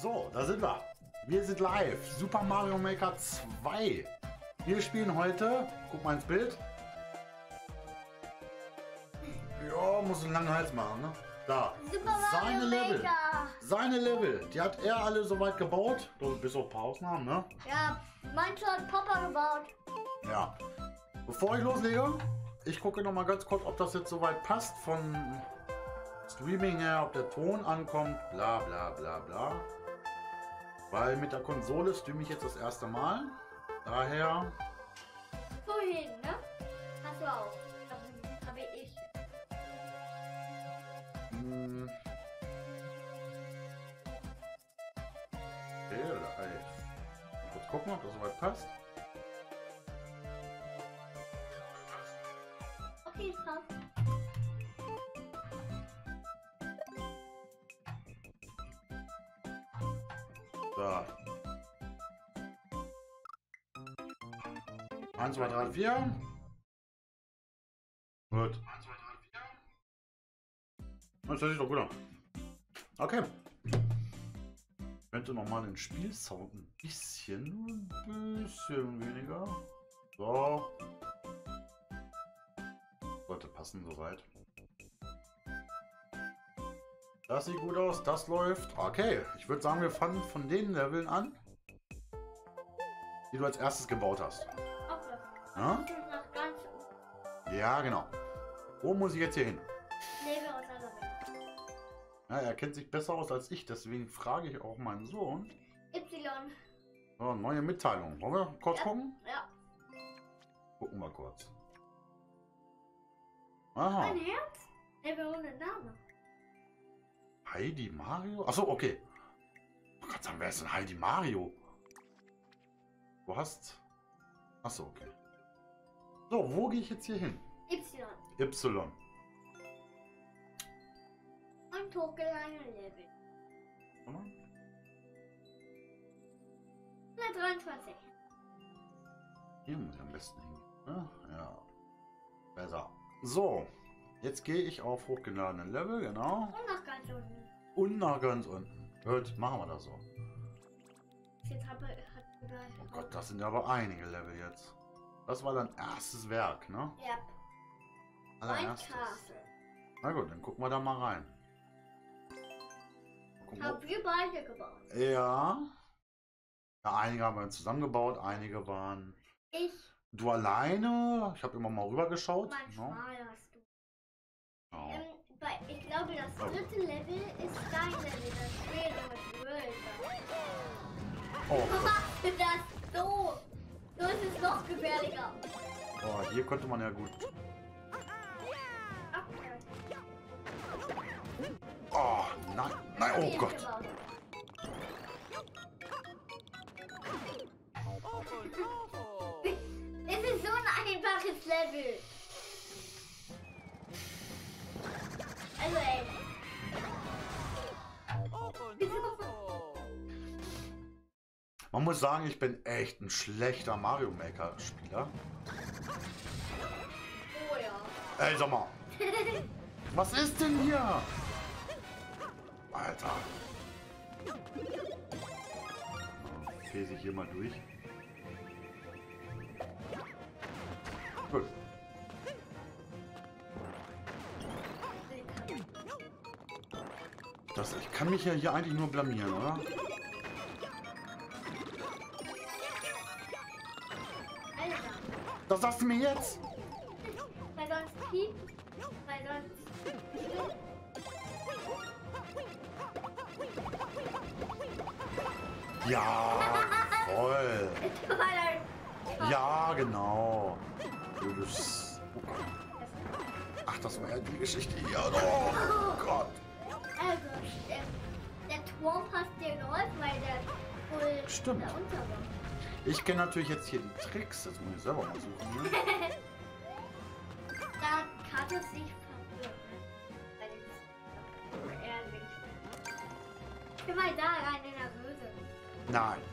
So, da sind wir. Wir sind live. Super Mario Maker 2. Wir spielen heute, guck mal ins Bild. Ja, muss einen langen Hals machen, ne? Da. Super Seine Mario Level. Maker. Seine Level. Die hat er alle soweit gebaut. Bis auf ein paar Ausnahmen, ne? Ja, manche hat Papa gebaut. Ja. Bevor ich loslege, ich gucke noch mal ganz kurz, ob das jetzt soweit passt von Streaming her, ob der Ton ankommt, bla bla bla bla. Weil mit der Konsole streame ich jetzt das erste Mal. Daher. Vorhin, ne? Hast du auch. Habe ich. Okay, oder ey. Kurz gucken, ob das soweit passt. Okay, es passt. So. 1, 2, 3, 4. Gut. 1, 2, 3, 4. Das hört sich doch gut an. Okay. Ich könnte nochmal den Spielsound ein bisschen weniger. So. Sollte passen soweit. Das sieht gut aus, das läuft. Okay, ich würde sagen, wir fangen von den Leveln an, die du als erstes gebaut hast. Okay. Ja? Nach ganz Ja, genau. Wo muss ich jetzt hier hin? Level aus einer Welt. Ja, er kennt sich besser aus als ich, deswegen frage ich auch meinen Sohn. Y. So, neue Mitteilung. Wollen wir kurz gucken? Ja. Gucken wir kurz. Aha. Ein Herz? Level ohne Name. Heidi Mario? Achso, okay. Ich kann sagen, wer ist denn Heidi Mario? Du hast... Achso, okay. So, wo gehe ich jetzt hier hin? Y. Y. Und hochgeladene Level. 123. Hier muss ich am besten hingehen. Ne? Ja. Besser. So. Jetzt gehe ich auf hochgeladene Level, genau. Und nach ganz unten. Und nach ganz unten. Gut, machen wir das so. Jetzt hat Oh Gott, das sind aber einige Level jetzt. Das war dein erstes Werk, ne? Ja. Mein Allererstes. Castle. Na gut, dann gucken wir da mal rein. Mal gucken, Haben wir beide gebaut. ja. Ja, einige haben wir zusammengebaut, einige waren... Ich. Du alleine? Ich habe immer mal rüber geschaut. Manchmal hast du. Ja. Ich glaube, das dritte Level ist dein Level, das schwere mit Wölfer. Oh, Du machst das so. So ist es noch gefährlicher. oh, hier konnte man ja gut... Okay. Oh, nein, nein, oh Gott. Es ist so ein einfaches Level. Also ey. Man muss sagen, ich bin echt ein schlechter Mario Maker Spieler. Oh ja. Ey, sag mal. Was ist denn hier? Alter. Käse ich hier mal durch. Gut. Ich kann mich ja hier eigentlich nur blamieren, oder? Alter. Das sagst du mir jetzt? Weil sonst piept. Weil sonst. Ja, voll. Weil er. Ja, genau. Blödes. Oh Gott. Ach, das war ja die Geschichte hier. Oh Gott. Also, der Turm hat dir geholfen, weil der wohl Stimmt. da unter war. Ich kenne natürlich jetzt hier die Tricks. Das muss ich selber mal suchen. Ne? Da kann es sich verwirren. Weil es ehrlich. Geh mal da rein in der Böse. Nein.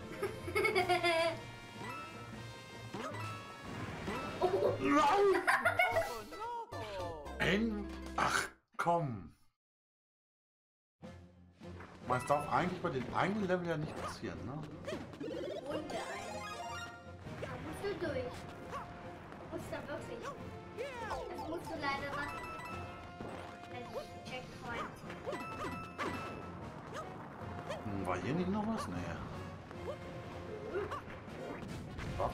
Oh. Nein! Ach, komm. Man darf eigentlich bei den eigenen Level ja nicht passieren, ne? Runde ein. Da musst du durch. Du musst da wirklich. Das musst du leider machen. Als Checkpoint. War hier nicht noch was? Nee. Ja.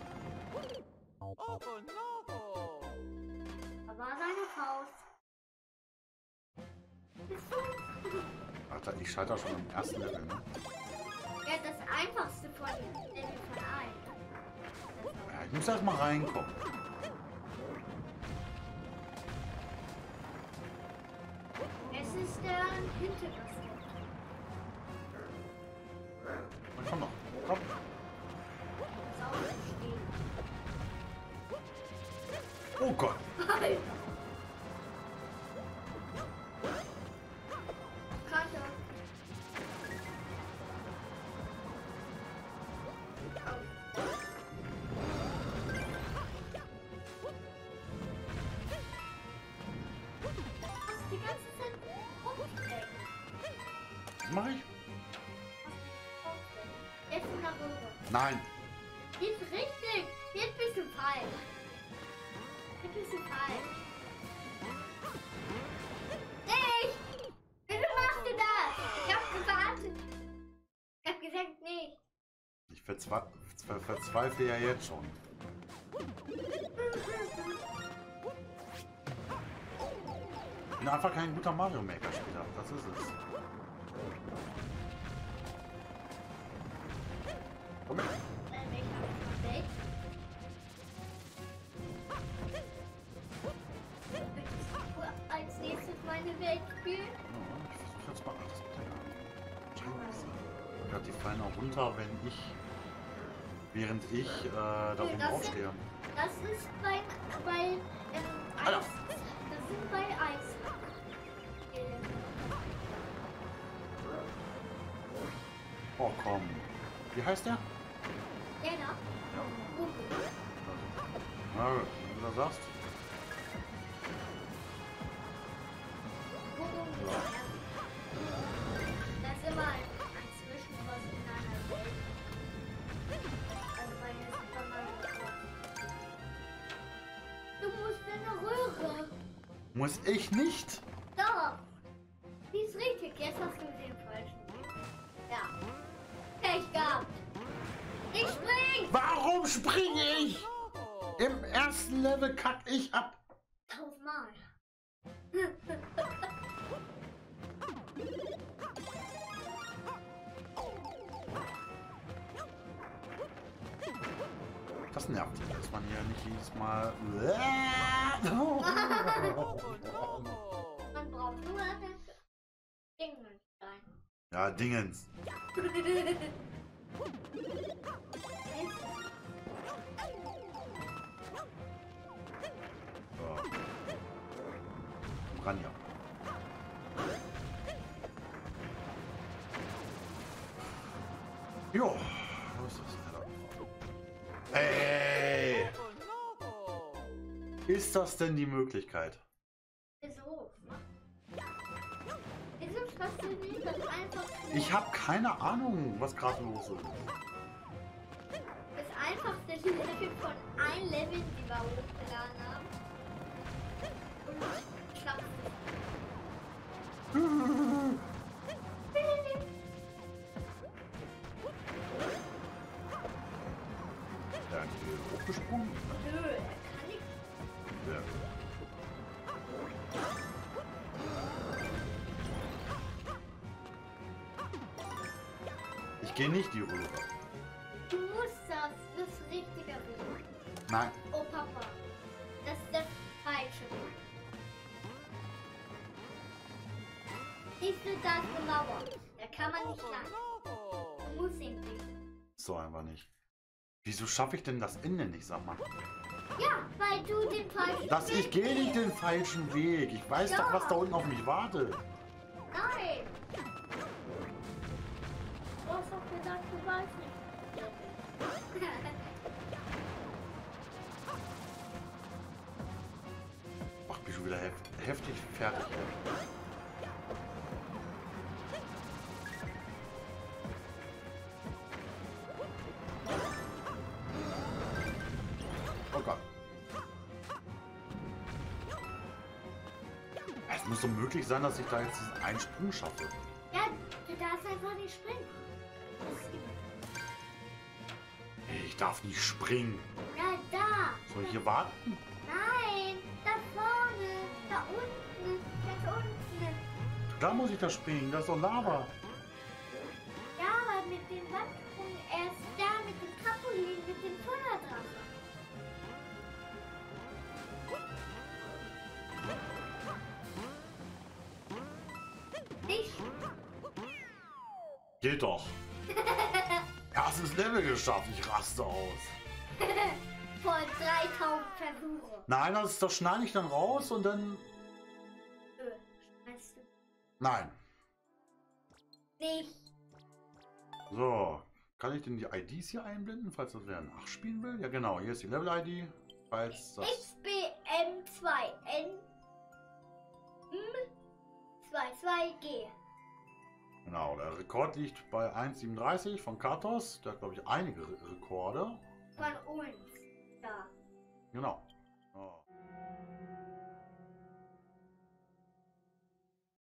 Da war seine Faust. Alter, ich scheitere schon im ersten Level, ne? Ja, das einfachste von Level von allen. Ja, ich muss erst mal reinkommen. Es ist der hinterste. Na, komm noch. Komm. Sauber stehen. Oh Gott. Alter. Karte. Die ganze Zeit rumstrecken. Was mache ich? Jetzt nach oben. Nein. Jetzt richtig. Jetzt bist du falsch. Jetzt bist du falsch. Nicht! Wieso machst du das? Ich hab gewartet. Ich hab gesagt nicht. Ich verzweifle ja jetzt schon. Ich bin einfach kein guter Mario Maker Spieler. Das ist es. Komm her. Ich hab nicht. Möchtest du als nächstes meine Welt spielen? Ja, ich versuche jetzt mal alles mit der Scheiße. Ja, die fallen auch runter, während ich da oben aufstehe. Das ist bei Alter. Eis. Das sind bei Eis. Oh komm. Wie heißt der? Der da? Na, wenn du das sagst. Ja. Das ist immer ein Zwischenboss in einer Welt. Also bei Super Mario Bros. Du musst in eine Röhre. Muss ich nicht? Doch. Die ist richtig. Jetzt hast du den falschen. Ja. Pech gehabt. Ich spring. Warum springe ich? Im ersten Level kack ich ab. 1000-mal. Das nervt, dass man hier nicht jedes Mal. Man braucht nur einen Dingenstein. Ja, Dingens. So. Ran ja. Jo. Was ist das denn? Ey! Ist das denn die Möglichkeit? Wieso? Wieso schaffst du nicht das einfach? Ich habe keine Ahnung, was gerade los ist. Das einfachste Level von allen Leveln, die wir hochgeladen haben. Und schaffst Ja, hochgesprungen. Nö, er kann nicht. Ja. Ich gehe nicht die Röhre. Du musst das richtige Weg. Nein. Oh Papa, das ist der falsche Weg. Siehst du da ist eine Mauer? Da kann man nicht lang. Du musst ihn nicht. So einfach nicht. Wieso schaffe ich denn das Ende nicht, sag mal? Ja, weil du den falschen Ich Weg gehe nicht gehst. den falschen Weg. Ich weiß doch, was da unten auf mich wartet. Nein. Du hast doch gesagt, du weißt nicht. Ach, bin schon wieder heftig fertig. muss doch möglich sein, dass ich da jetzt diesen einen Sprung schaffe. Ja, du darfst einfach nicht springen. Ich darf nicht springen. Ja, da. Soll ich hier warten? Nein, da vorne, da unten, ganz unten. Da muss ich da springen, das ist doch Lava. Ja, aber mit dem Wandsprung erst da mit dem Trampolin, mit dem Feuerdrachen. Nicht. Geht doch. Erstes Level geschafft, ich raste aus. Vor 3000 Versuche. Nein, das schneide ich dann raus und dann... Weißt du Nein. nicht. So, kann ich denn die IDs hier einblenden, falls das wer nachspielen will? Ja genau, hier ist die Level-ID. Falls das... XBM2N22G. Genau, der Rekord liegt bei 1,37 von Katos. Der hat, glaube ich, einige Rekorde. Von uns. Da. Genau. So.